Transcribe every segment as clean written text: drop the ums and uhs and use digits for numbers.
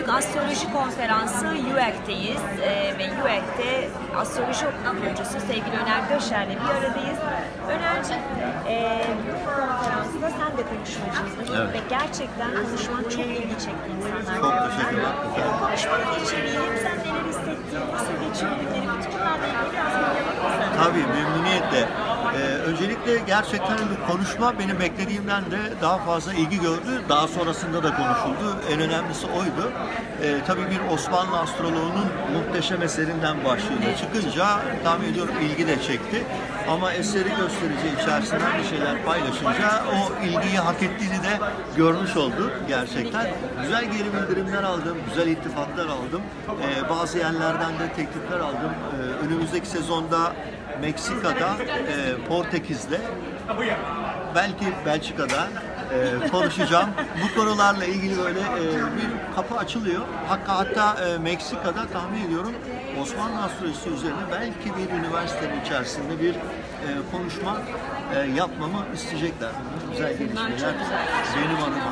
Türk Astroloji Konferansı UEK'teyiz ve UEK'te astroloji okulu kurucusu sevgili Öner Döşer'le bir aradayız. Öner'cim, bu konferansta sen de konuşmacıydın ve gerçekten konuşman çok ilgi çekti insanlar. Çok teşekkürler. Konuşmanın içeriği, hem sen neler hissettin, nasıl geçiyor günleri, bütün bunlarla ilgili biraz bilgiler. Tabii, memnuniyetle. Öncelikle gerçekten bu konuşma benim beklediğimden de daha fazla ilgi gördü. Daha sonrasında da konuşuldu. En önemlisi oydu. Tabii bir Osmanlı astroloğunun muhteşem eserinden başlığıyla çıkınca tahmin ediyorum ilgi de çekti. Ama eseri gösterici içerisinden bir şeyler paylaşınca o ilgiyi hak ettiğini de görmüş olduk gerçekten. Güzel geri bildirimler aldım, güzel iltifatlar aldım. Bazı yerlerden de teklifler aldım. Önümüzdeki sezonda Meksika'da, Portekiz'de, belki Belçika'da konuşacağım. Bu konularla ilgili böyle bir kapı açılıyor. Hatta Meksika'da tahmin ediyorum Osmanlı astrolojisi üzerine belki bir üniversitenin içerisinde bir konuşma yapmamı isteyecekler. Güzel gelişmeler benim adıma.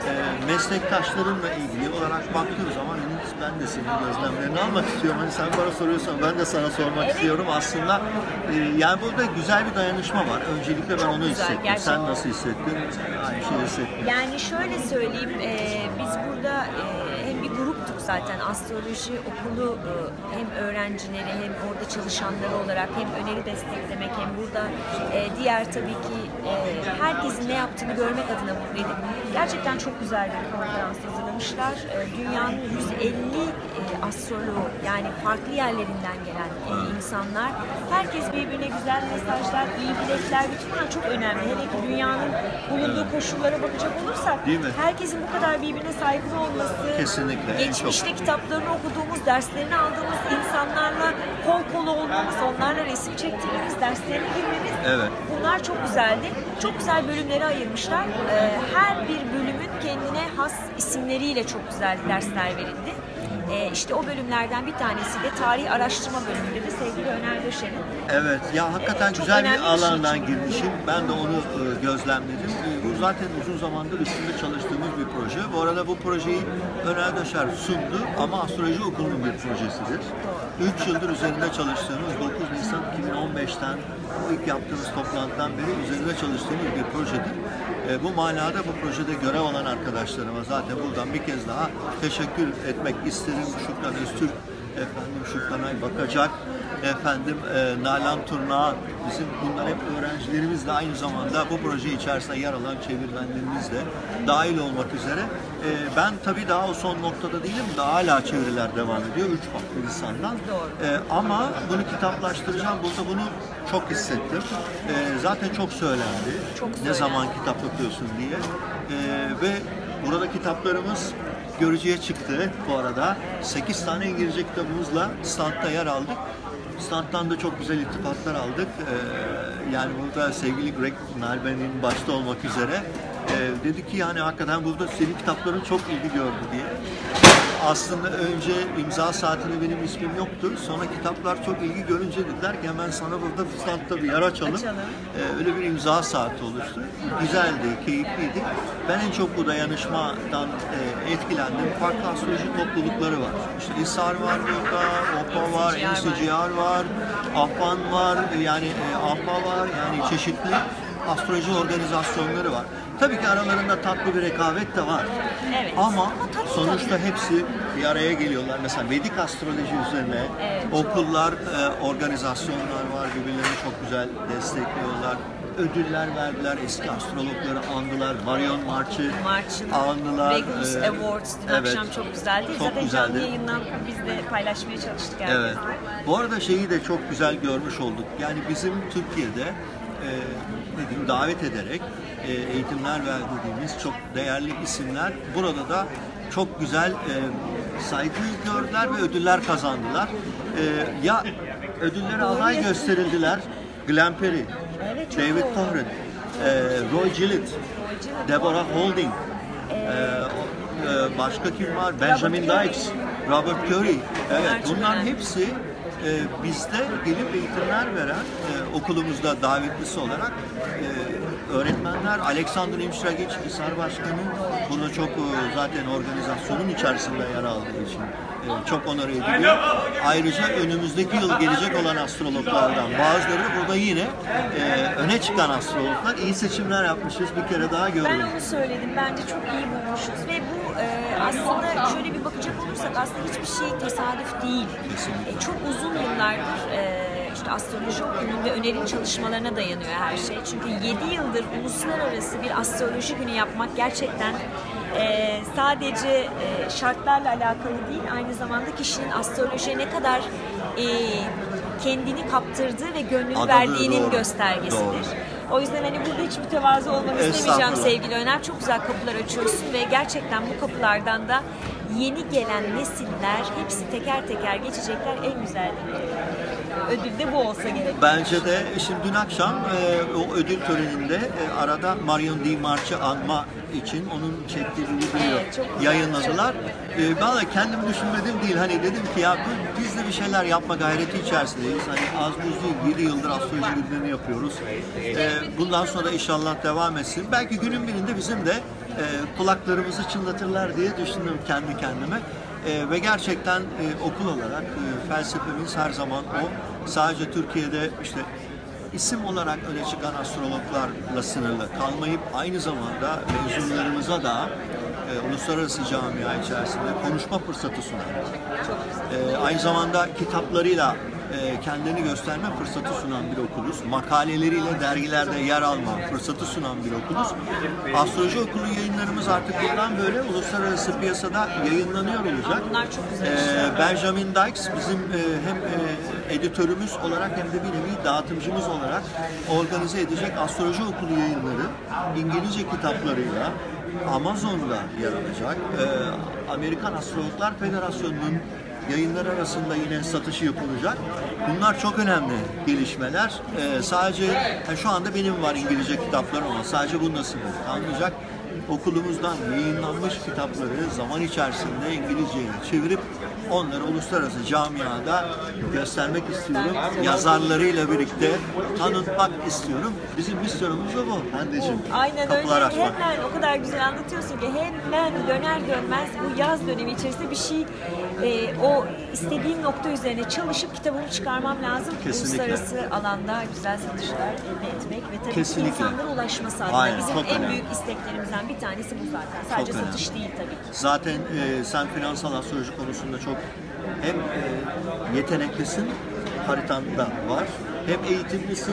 Meslektaşlarımla ilgili olarak baktığım zaman ben de senin gözlemlerini almak istiyorum. Hani sen bana soruyorsan ben de sana sormak istiyorum. Aslında yani burada güzel bir dayanışma var. Öncelikle ben onu hissettim. Gerçekten. Sen nasıl hissettin? Aynı şeyi hissettim. Yani şöyle söyleyeyim, biz burada hem bir gruptuk zaten, astroloji okulu hem öğrencileri hem orada çalışanları olarak hem Öner'i desteklemek hem burada diğer tabii ki herkesin ne yaptığını görmek adına buradaydık. Gerçekten çok güzel bir konferans hazırlamışlar. Dünyanın 150 astroloğu, yani farklı yerlerinden gelen insanlar. Herkes birbirine güzel mesajlar, iyi dilekler, bütün bunlar çok önemli. Hele ki dünyanın bulunduğu koşullara bakacak olursak, herkesin bu kadar birbirine saygılı olması, kesinlikle, geçmişte kitaplarını okuduğumuz, derslerini aldığımız insanlarla kol kola olmamız, onlarla resim çektiğimiz, derslerine girmemiz, bunlar çok güzeldi. Çok güzel bölümlere ayırmışlar. Her bir bölümün kendine has isimleriyle çok güzel dersler verildi. İşte o bölümlerden bir tanesi de tarih araştırma bölümünde de sevgili Öner Döşer'in. Evet, ya hakikaten güzel bir alandan girmişim. Ben de onu gözlemledim. Bu zaten uzun zamandır üstünde çalıştığımız bir proje. Bu arada bu projeyi Öner Döşer sundu ama astroloji okulunun bir projesidir. 3 yıldır üzerinde çalıştığımız, 9 Nisan 2015'ten ilk yaptığımız toplantıdan beri üzerinde çalıştığımız bir projedir. Bu manada bu projede görev alan arkadaşlarıma zaten buradan bir kez daha teşekkür etmek isterim. Şükran Öztürk, efendim Şükranay Bakacak, efendim Nalan Turna, bizim bunlar hep öğrencilerimiz de aynı zamanda bu proje içerisinde yer alan çevirmenlerimiz de dahil olmak üzere. Ben tabii daha o son noktada değilim, daha hala çeviriler devam ediyor 3 farklı lisandan. Ama bunu kitaplaştıracağım, burada bunu çok hissettim. Zaten çok söylendi. Ne zaman kitap okuyorsun diye. Ve burada kitaplarımız görücüye çıktı bu arada. 8 tane İngilizce kitabımızla standta yer aldık. Standtan da çok güzel iltifatlar aldık. Yani burada sevgili Greg Nalben'in başta olmak üzere dedi ki yani hakikaten burada senin kitapların çok ilgi gördü diye. Aslında önce imza saatinde benim ismim yoktu. Sonra kitaplar çok ilgi görünce dediler ki hemen sana burada standta bir yer açalım. Öyle bir imza saati oluştu. Güzeldi, keyifliydi. Ben en çok bu dayanışmadan etkilendim. Farklı astroloji toplulukları var. İşte İSAR var burada, OPA var, NCGR var, AFAN var, yani AFA var, yani çeşitli astroloji organizasyonları var. Tabii ki aralarında tatlı bir rekabet de var. Ama sonuçta hepsi bir araya geliyorlar. Mesela Vedik astroloji üzerine okullar, organizasyonlar var. Birbirlerini çok güzel destekliyorlar. Ödüller verdiler. Eski astrologları andılar. Marion March'ı andılar. Regulus Awards dün akşam çok güzeldi. Zaten canlı yayından biz de paylaşmaya çalıştık. Bu arada şeyi de çok güzel görmüş olduk. Yani bizim Türkiye'de davet ederek eğitimler verdiğimiz çok değerli isimler burada da çok güzel saygı gördüler ve ödüller kazandılar. Ya ödülleri aday gösterildiler. Glenn Perry, David Cohran, Roy Gillett, Deborah Holding, başka kim var? Benjamin Dykes, Robert Curry. Bunların hepsi bizde gelip eğitimler veren okulumuzda davetlisi olarak öğretmenler, Alexander Imşragiç, Hisar Başkanı, burada çok zaten organizasyonun içerisinde yer aldığı için çok onore ediliyor. Ayrıca önümüzdeki yıl gelecek olan astrologlardan bazıları burada yine öne çıkan astrologlar, iyi seçimler yapmışız, bir kere daha gördüm. Ben onu söyledim. Bence çok iyi bulmuşuz ve bu aslında şöyle bir bakacak olursak aslında hiçbir şey tesadüf değil. Çok uzun yıllardır işte astroloji okulunun ve önerim çalışmalarına dayanıyor her şey. Çünkü 7 yıldır uluslararası bir astroloji günü yapmak gerçekten sadece şartlarla alakalı değil, aynı zamanda kişinin astrolojiye ne kadar kendini kaptırdığı ve gönlünü verdiğinin göstergesidir. Doğru. O yüzden hani burada hiç mütevazı olmanı istemeyeceğim sevgili Öner. Çok güzel kapılar açıyorsun ve gerçekten bu kapılardan da yeni gelen nesiller hepsi teker teker geçecekler. En güzel ödül de bu olsa gerek. Bence de şimdi dün akşam o ödül töreninde arada Marion Di March'ı anma için onun çektiği bir videoyu yayınladılar. Ben de kendim düşünmedim değil. Hani dedim ki ya biz de bir şeyler yapma gayreti içerisindeyiz. Hani az buz değil, 7 yıldır astroloji günlerini yapıyoruz. Bundan sonra inşallah devam etsin. Belki günün birinde bizim de kulaklarımızı çınlatırlar diye düşündüm kendi kendime. Ve gerçekten okul olarak felsefemiz her zaman o. Sadece Türkiye'de işte isim olarak öne çıkan astrologlarla sınırlı kalmayıp aynı zamanda mezunlarımıza da uluslararası camia içerisinde konuşma fırsatı sunan, aynı zamanda kitaplarıyla kendini gösterme fırsatı sunan bir okuluz. Makaleleriyle dergilerde yer alma fırsatı sunan bir okuluz. Astroloji okulu yayınlarımız artık bundan böyle uluslararası piyasada yayınlanıyor olacak. Bunlar çok güzel Benjamin Dykes bizim hem editörümüz olarak hem de bir nevi dağıtımcımız olarak organize edecek astroloji okulu yayınları İngilizce kitaplarıyla Amazon'da yer alacak. Amerikan Astrologlar Federasyonu'nun yayınlar arasında yine satışı yapılacak. Bunlar çok önemli gelişmeler. Sadece şu anda benim var İngilizce kitaplarım ama sadece bunda sınırlı kalmayacak. Okulumuzdan yayınlanmış kitapları zaman içerisinde İngilizceye çevirip onları uluslararası camiada göstermek istiyorum. Yazarlarıyla birlikte tanıtmak istiyorum. Bizim misyonumuz da bu Hande'ciğim. Aynen öyle. Hemen o kadar güzel anlatıyorsun ki hemen döner dönmez bu yaz dönemi içerisinde bir şey o istediğim nokta üzerine çalışıp kitabımı çıkarmam lazım. Kesinlikle. Uluslararası alanda güzel satışlar elde etmek ve tabii Kesinlikle. ki insanlara ulaşması adına Aynen, bizim en önemli. büyük isteklerimizden bir tanesi bu zaten. Sadece Çok satış önemli. değil tabii ki. Zaten sen finansal astroloji konusunda çok hem yeteneklisin, haritanda var, hem eğitimlisin,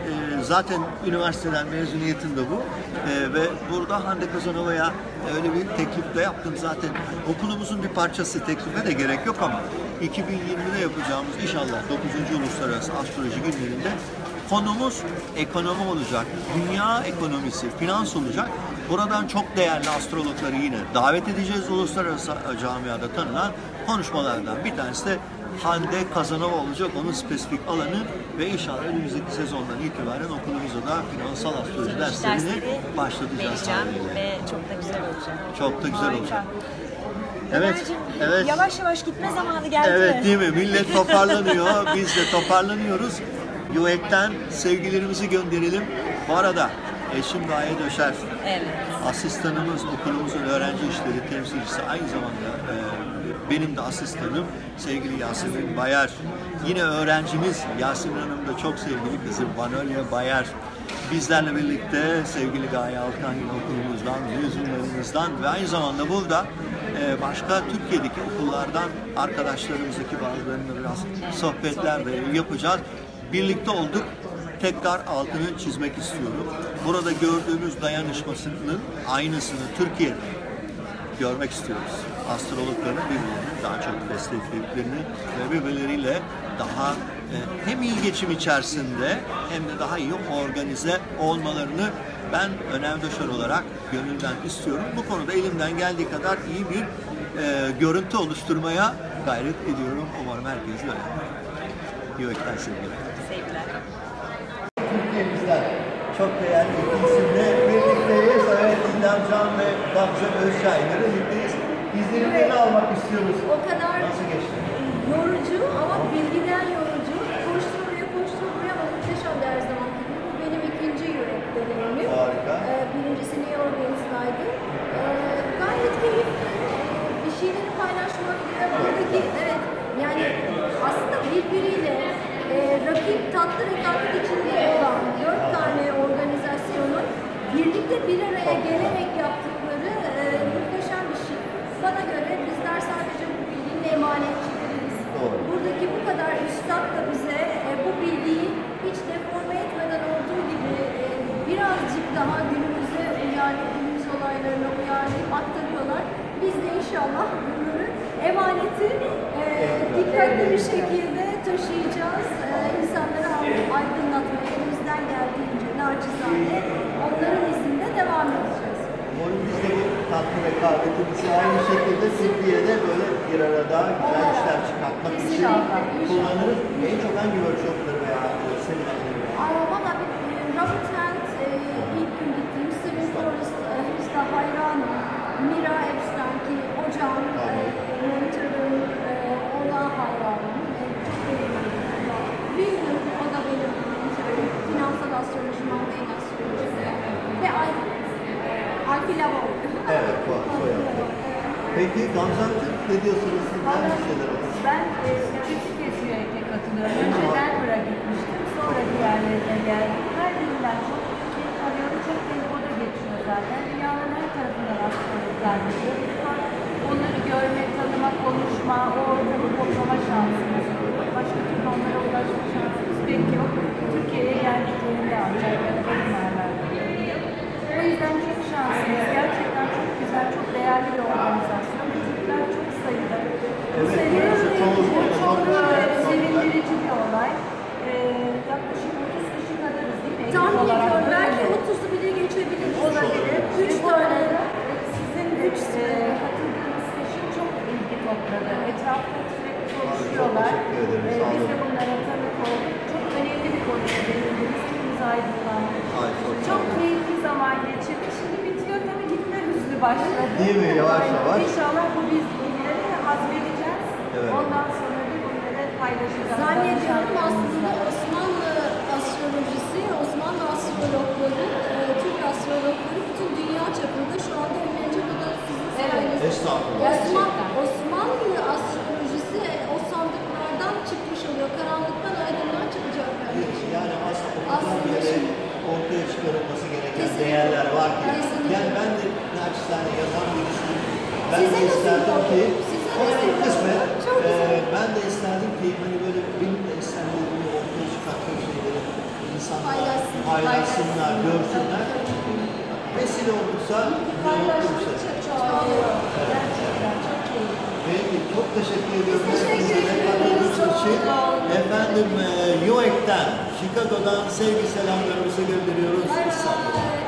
zaten üniversiteden mezuniyetin de bu. Ve burada Hande Kazanova'ya öyle bir teklif de yaptım zaten. Okulumuzun bir parçası, teklife de gerek yok ama 2020'de yapacağımız inşallah 9. Uluslararası Astroloji Günlerinde konumuz ekonomi olacak. Dünya ekonomisi, finans olacak. Buradan çok değerli astrologları yine davet edeceğiz. Uluslararası camiada tanınan konuşmalardan bir tanesi de Hande Kazanova olacak. Onun spesifik alanı ve inşallah önümüzdeki sezondan itibaren okulumuzda da finansal astroloji derslerini başlatacağız. Ve çok da güzel olacak. Çok da güzel Harika. olacak. Ömerciğim, Evet. yavaş yavaş gitme zamanı geldi Evet mi? değil mi? Millet toparlanıyor. Biz de toparlanıyoruz. UEK'ten sevgilerimizi gönderelim. Bu arada eşim Gaye Döşer. Evet. Asistanımız, okulumuzun öğrenci işleri temsilcisi, aynı zamanda benim de asistanım sevgili Yasemin Bayar. Yine öğrencimiz Yasemin Hanım da çok sevgili kızım Vanolya Bayar. Bizlerle birlikte sevgili Gaye Alkan yine okulumuzdan, mezunlarımızdan ve aynı zamanda burada başka Türkiye'deki okullardan arkadaşlarımızdaki bazılarıyla biraz sohbetler de yapacağız. Birlikte olduk. Tekrar altını çizmek istiyorum. Burada gördüğümüz dayanışmasının aynısını Türkiye'de görmek istiyoruz. Astrologların birbirlerini daha çok desteklediklerini ve birbirleriyle daha hem iyi geçim içerisinde hem de daha iyi organize olmalarını ben Öner Döşer olarak gönülden istiyorum. Bu konuda elimden geldiği kadar iyi bir görüntü oluşturmaya gayret ediyorum. Umarım herkes öyle yapar. UEK'ten sevgiler. Sevgiler. Türkiye'mizden çok değerli iki isimle birlikteyiz. Evet, İdem Can ve Gamze Özşahin'le birlikteyiz. İzlenimlerini almak istiyoruz. O kadar Nasıl geçti? yorucu ama bilgiden yorucu. Koşturuyor ama muhteşem her zaman. Bu benim ikinci yürek. deneyimim. Harika. Birincisi New Orleans'daydı. Gayet keyifli. Bir şeyleri paylaşmak ve buradaki, evet, yani aslında birbiriyle tatlı rekabet içinde olan 4 tane organizasyonun birlikte bir araya gelerek yaptıkları muhteşem bir şey. Bana göre bizler sadece bu bilginin emanetçileriyiz. Doğru. Buradaki bu kadar üstad da bize bu bilgiyi hiç deforme etmeden olduğu gibi birazcık daha günümüze uyarlayıp, günümüz olaylarına uyarlayıp aktarıyorlar. Biz de inşallah bunları emaneti dikkatli bir şekilde taşıyacağız. İnsanları aydınlatmaya elimizden geldiğince naçizane onların izinde devam edeceğiz. Umarım biz de bu tatlı rekabetimizi aynı şekilde Türkiye'de böyle bir arada güzel işler çıkartmak için kullanırız. En çok hangi workshopları veya seminerleri? Valla Robert Hand ilk gün gittiğim Seven Forest Hızla hayranım. Mira Epstein ki hocam, mentorum, ona hayranım. Çok beğeniyorum. Bilmiyorum, o da benim mentorum. Finansal astroloji, mundane astroloji ve Alfi Lavol. Evet, bu soyadı. Peki Gamze Hanım, ne diyorsunuz? Sizden bir şeyler olur. Ben üçüncü kez üyelikle katılıyorum. Önce Denver'a gitmiştim, sonra diğerlerine geldim. Her birinden çok keyif alıyorum, çok tempoda geçiyor zaten. Dünyanın her tarafından astrologlar geliyor. Onları görme, tanıma, konuşma, o ortamı toplama şansımız oluyor. Başka türlü onlara ulaşma şansımız pek yok. Türkiye'ye geldiklerinde ancak ya da bölümlerlerde oluyor. O yüzden çok şanslıyız. Gerçekten çok güzel, çok değerli bir organizasyon. Türkler çok sayıda. Evet, Seviyorum. çok Sevindirici bir olay. Yaklaşık 30 kişi kadarız değil mi? Tahmin Ekip olarak ediyorum, belki öyle. 30'u bile geçebiliriz. Olabilir. 3 tane. Sizin katıldığınız seçim çok ilgi topladı. Etrafta sürekli konuşuyorlar. Çok teşekkür ederim, sağ olun. Biz de bunlara tanık olduk. Çok önemli bir konu. Hepimiz aydınlandık. Ay, çok sağ Çok olun. keyifli zaman geçirdik. Şimdi bitiyor tabii, gitme hızlı başladı. Değil mi? Yavaş yavaş. İnşallah bu bilgileri hazmedeceğiz. Evet. Ondan sonra da bunları paylaşacağız. Zannediyorum aslında Osmanlı astrolojisi, Osmanlı astrologları, Türk astrologları bütün dünya çapında şu anda ünlenecek kadar sizin sayenizde. Estağfurullah. Osmanlı astrolojisi o sandıklardan çıkmış oluyor. Karanlıktan aydınlığa çıkacak. Yani aslında Aslında böyle şimdi- ortaya çıkarılması gereken Kesinlikle. değerler var ki. Kesinlikle. Yani ben de naçizane yazan birisiyim. Ben Size de nasıl isterdim oldu? ki, Size evet, nasıl oldu? kısmen, Çok güzel. ben de isterdim ki hani böyle benim de eserlerimi ortaya çıkarttığım şeyleri insanlar paylaşsınlar, görsünler. Vesile olursa ne olursa. çoğalıyor. Gerçekten çok keyifli. Peki, çok teşekkür ediyorum. Biz teşekkür Size ederiz. katıldığınız Çok için. sağ olun. Efendim, UEC'ten, Chicago'dan sevgi selamlarımızı gönderiyoruz. Bay İstanbul'a. bay.